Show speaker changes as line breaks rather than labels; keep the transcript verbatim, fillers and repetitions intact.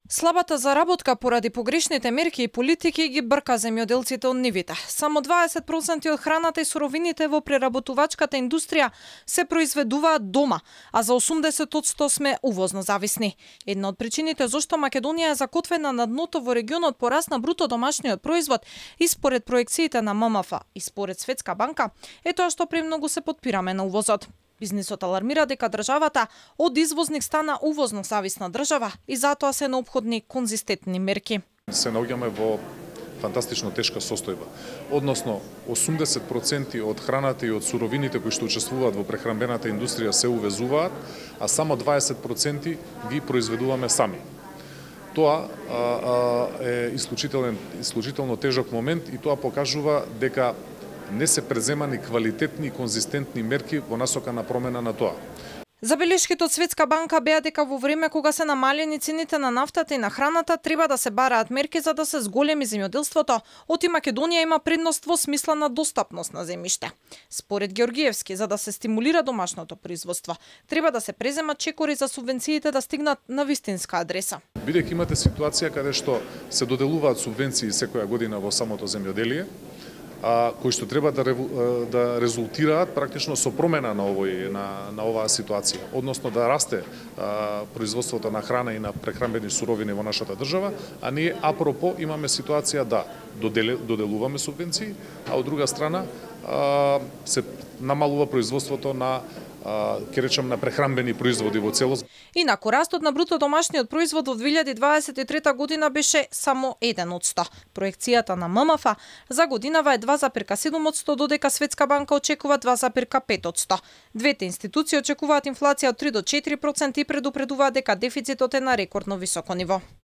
Слабата заработка поради погрешните мерки и политики ги брка земјоделците од нивите. Само дваесет проценти од храната и суровините во преработувачката индустрија се произведуваат дома, а за осумдесет одсто сме увозно зависни. Една од причините зошто Македонија е закотвена на дното во регионот по раст на бруто домашниот производ и според проекциите на М М Ф и според Светска банка е тоа што премногу се потпираме на увозот. Бизнисот алармира дека државата од извозник стана увозно зависна држава и затоа се неопходни конзистентни мерки.
Се наоѓаме во фантастично тешка состојба. Односно, осумдесет проценти од храната и од суровините кои што учествуваат во прехранбената индустрија се увезуваат, а само дваесет проценти ги произведуваме сами. Тоа а, а, е исклучителен, исклучително тежок момент и тоа покажува дека не се преземани квалитетни и конзистентни мерки во насока на промена на тоа.
Забелешките од Светска банка беа дека во време кога се намалени цените на нафтата и на храната треба да се бараат мерки за да се зголеми земјоделството, оти Македонија има предност во смисла на достапност на земјиште. Според Георгиевски, за да се стимулира домашното производство, треба да се преземат чекори за субвенциите да стигнат на вистинска адреса.
Бидејќи имате ситуација каде што се доделуваат субвенции секоја година во самото земјоделие, а, кои што треба да, да резултираат практично со промена на овој на, на оваа ситуација, односно да расте а, производството на храна и на прехранбени суровини во нашата држава, а ние апропо имаме ситуација да додел, доделуваме субвенции, а од друга страна а, се намалува производството на ќе речем на прехранбени производи во целост.
Инаку растот на бруто домашниот производ во две илјади дваесет и трета година беше само еден одсто. Проекцијата на М М Ф за годинава е два зарез седум одсто, додека Светска банка очекува два зарез пет одсто. Двете институции очекуваат инфлација од три до четири проценти и предупредуваат дека дефицитот е на рекордно високо ниво.